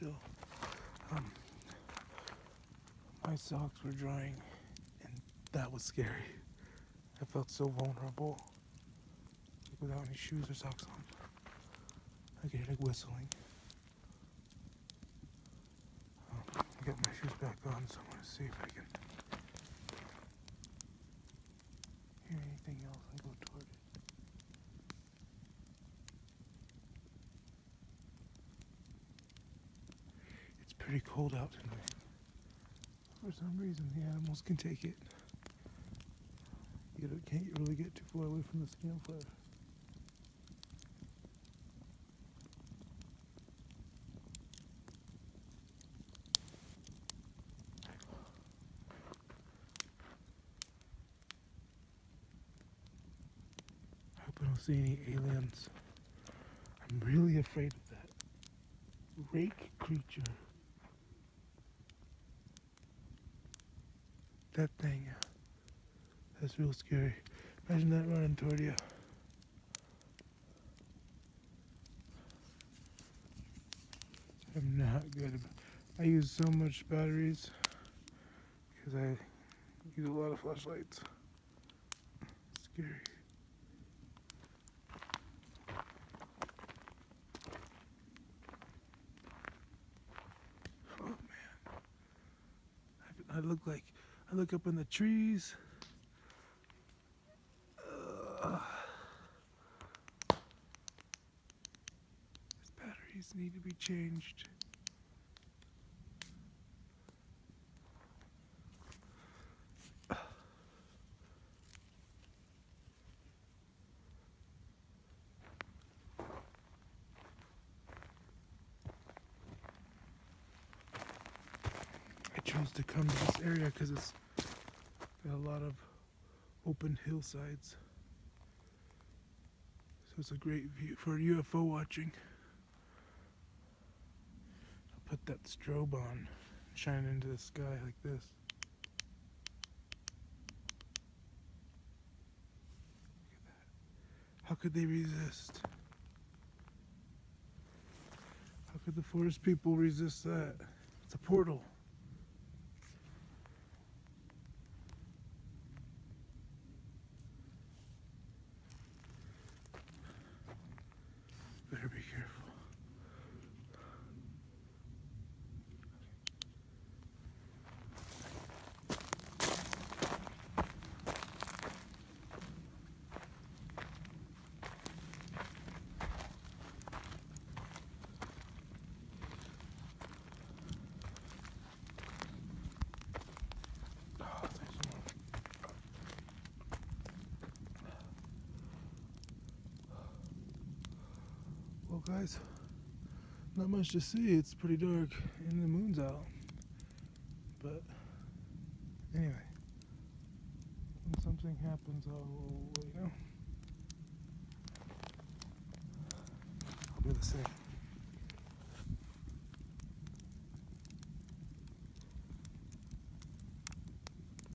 still. Um, my socks were drying, and that was scary. I felt so vulnerable, like without any shoes or socks on. I could hear like whistling. I got my shoes back on, so I'm gonna see if I can hear anything else and go toward it. It's pretty cold out tonight. For some reason, the animals can take it. You can't really get too far away from this campfire. I hope I don't see any aliens. I'm really afraid of that rake creature. That thing, that's real scary. Imagine that running toward you. I'm not good. I use so much batteries because I use a lot of flashlights. Scary. Oh man. I look up in the trees. These batteries need to be changed. I chose to come to this area because it's got a lot of open hillsides. So it's a great view for UFO watching. I'll put that strobe on, shine into the sky like this. Look at that. How could they resist? How could the forest people resist that? It's a portal. Better be careful. Oh, thanks so much. Well, guys, not much to see. It's pretty dark and the moon's out. But anyway, when something happens, I'll let you know. I'll do the same.